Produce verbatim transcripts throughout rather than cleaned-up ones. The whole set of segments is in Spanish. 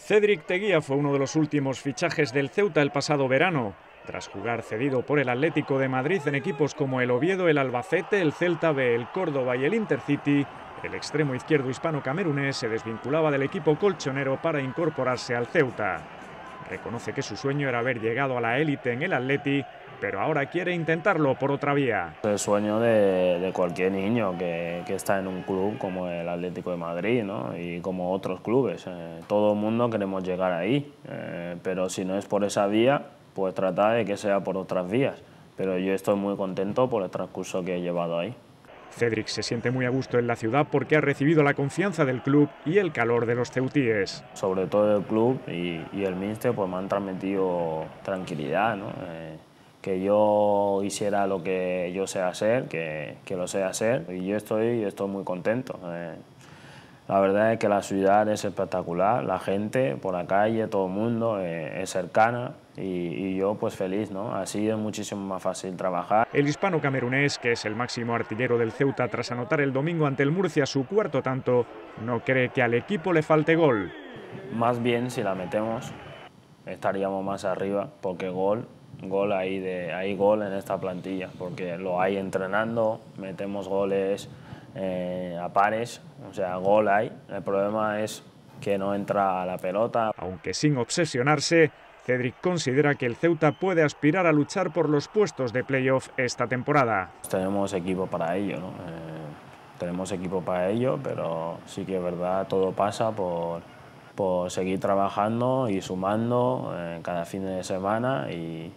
Cédric Teguía fue uno de los últimos fichajes del Ceuta el pasado verano. Tras jugar cedido por el Atlético de Madrid en equipos como el Oviedo, el Albacete, el Celta B, el Córdoba y el Intercity, el extremo izquierdo hispano-camerunés se desvinculaba del equipo colchonero para incorporarse al Ceuta. Reconoce que su sueño era haber llegado a la élite en el Atleti, pero ahora quiere intentarlo por otra vía. Es el sueño de, de cualquier niño que, que está en un club como el Atlético de Madrid, ¿no? Y como otros clubes. Eh, todo el mundo queremos llegar ahí, eh, pero si no es por esa vía, pues tratar de que sea por otras vías. Pero yo estoy muy contento por el transcurso que he llevado ahí. Cédric se siente muy a gusto en la ciudad porque ha recibido la confianza del club y el calor de los ceutíes. Sobre todo el club y, y el míster pues me han transmitido tranquilidad, ¿no? Eh, que yo hiciera lo que yo sé hacer, que, que lo sé hacer, y yo estoy, estoy muy contento. Eh, la verdad es que la ciudad es espectacular, la gente por la calle, todo el mundo eh, es cercana y, y yo pues feliz, ¿no? Así es muchísimo más fácil trabajar. El hispano-camerunés, que es el máximo artillero del Ceuta tras anotar el domingo ante el Murcia su cuarto tanto, no cree que al equipo le falte gol. Más bien si la metemos estaríamos más arriba, porque gol, gol hay, de, hay gol en esta plantilla, porque lo hay entrenando, metemos goles eh, a pares, o sea, gol hay. El problema es que no entra la pelota. Aunque sin obsesionarse, Cédric considera que el Ceuta puede aspirar a luchar por los puestos de playoff esta temporada. Tenemos equipo para ello, ¿no? Eh, tenemos equipo para ello, pero sí que es verdad, todo pasa por, por seguir trabajando y sumando eh, cada fin de semana y,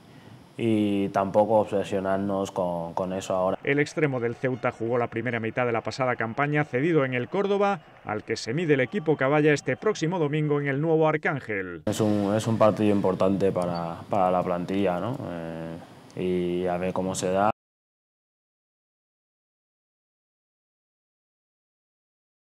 y tampoco obsesionarnos con, con eso ahora. El extremo del Ceuta jugó la primera mitad de la pasada campaña cedido en el Córdoba, al que se mide el equipo que vaya este próximo domingo en el nuevo Arcángel. Es un, es un partido importante para, para la plantilla, ¿no? Eh, y a ver cómo se da.